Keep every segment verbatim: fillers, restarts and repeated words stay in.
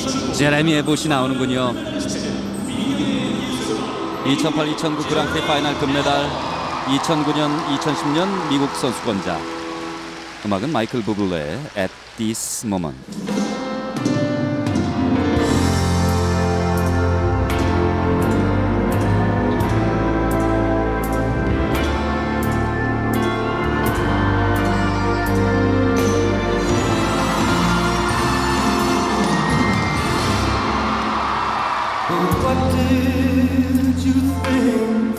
제레미 에봇이 나오는군요. 이천팔 이천구 그랑프리 파이널 금메달, 이천구 년 이천십 년 미국 선수권자. 음악은 마이클 부블레의 At This Moment. What did you think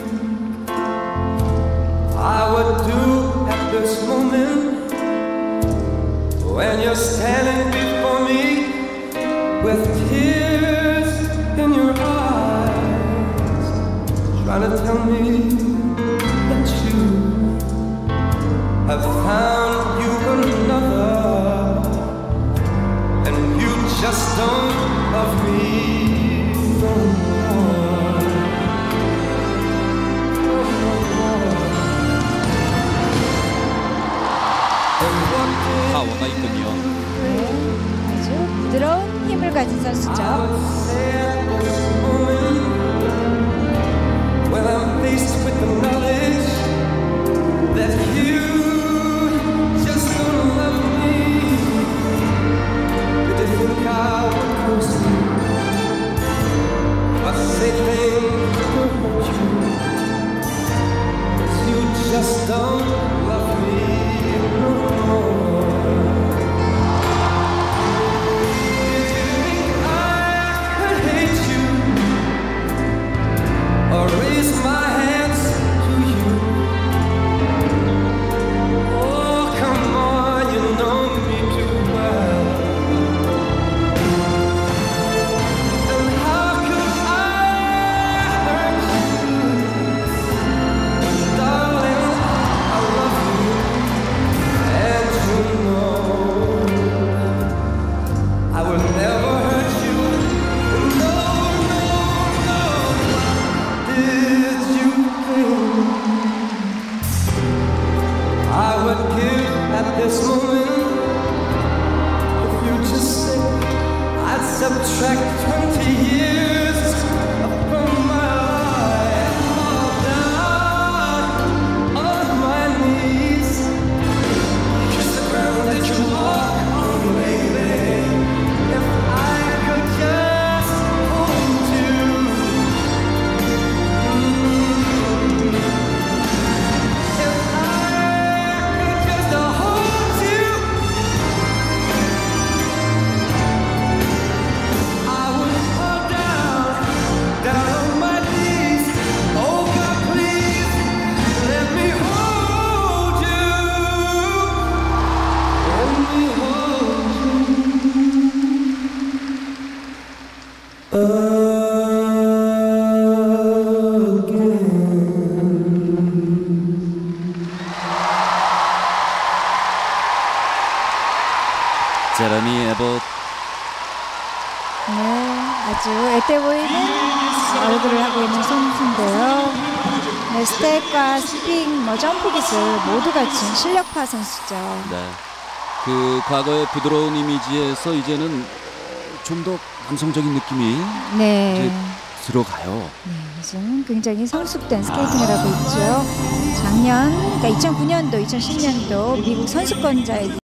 I would do at this moment when you're standing before me with tears in your eyes, trying to tell me that you have found you another and you just don't love me. 파워가 있군요. 네, 아주 부드러운 힘을 가진 선수죠. When I'm faced with the knowledge that you just don't love me, did you think I would close to you? I say things to hurt you, 'cause you just don't love me no more. Did you think I could hate you or raise my hands to you? Oh, come on, you know me too well. And how could I hurt you? Darling, I love you, and you know I will never hurt you. No, no, no. Did you think I would give at this moment if you just say I'd subtract twenty years from my life? Fall down on my knees, kiss the ground that you walk on, baby. If I could just hold you, mm. If I could just hold you, I would fall down, down on my knees. Oh God, please let me hold you, let me hold you again. 제레미 에봇. 네, 아주 애때 보이는 얼굴을 하고 있는 선수인데요. 네, 스텝과 스핑, 뭐 점프 기술 모두 갖춘 실력파 선수죠. 네. 그 과거의 부드러운 이미지에서 이제는 좀 더 남성적인 느낌이 네. 이제 들어가요. 네, 요즘 굉장히 성숙된 스케이팅을 하고 있죠. 작년, 그러니까 이천구 년도, 이천십 년도 미국 선수권자에